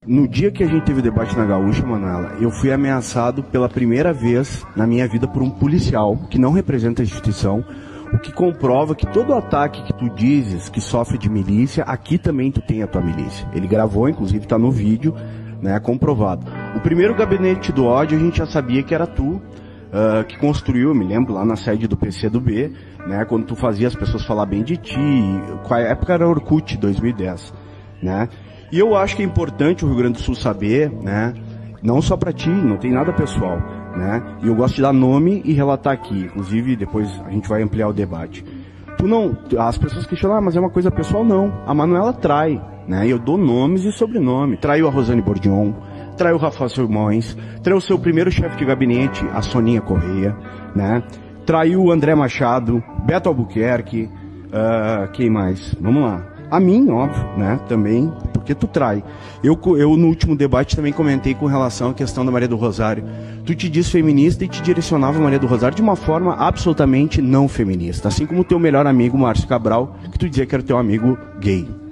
No dia que a gente teve o debate na Gaúcha, Manuela, eu fui ameaçado pela primeira vez na minha vida por um policial que não representa a instituição, o que comprova que todo ataque que tu dizes que sofre de milícia, aqui também tu tem a tua milícia. Ele gravou, inclusive tá no vídeo, né, comprovado. O primeiro gabinete do ódio a gente já sabia que era tu, que construiu, eu me lembro, lá na sede do PCdoB, né, quando tu fazia as pessoas falar bem de ti, a época era Orkut, 2010, né. E eu acho que é importante o Rio Grande do Sul saber, né, não só para ti, não tem nada pessoal, né, e eu gosto de dar nome e relatar aqui, inclusive depois a gente vai ampliar o debate. As pessoas questionam, mas é uma coisa pessoal, não. A Manuela trai, né, eu dou nomes e sobrenome. Traiu a Rosane Bordion, traiu o Rafael Simões, traiu o seu primeiro chefe de gabinete, a Soninha Correia, né, traiu o André Machado, Beto Albuquerque, quem mais? Vamos lá. A mim, óbvio, né, também, porque tu trai. Eu no último debate também comentei com relação à questão da Maria do Rosário. Tu te diz feminista e te direcionava a Maria do Rosário de uma forma absolutamente não feminista. Assim como o teu melhor amigo, Márcio Cabral, que tu dizia que era teu amigo gay.